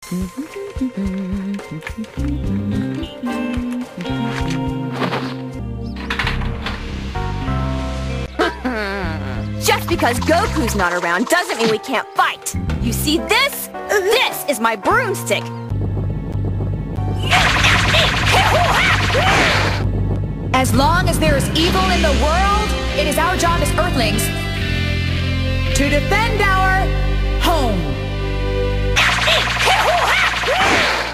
Just because Goku's not around doesn't mean we can't fight. You see this? This is my broomstick. As long as there is evil in the world, it is our job as Earthlings to defend our home.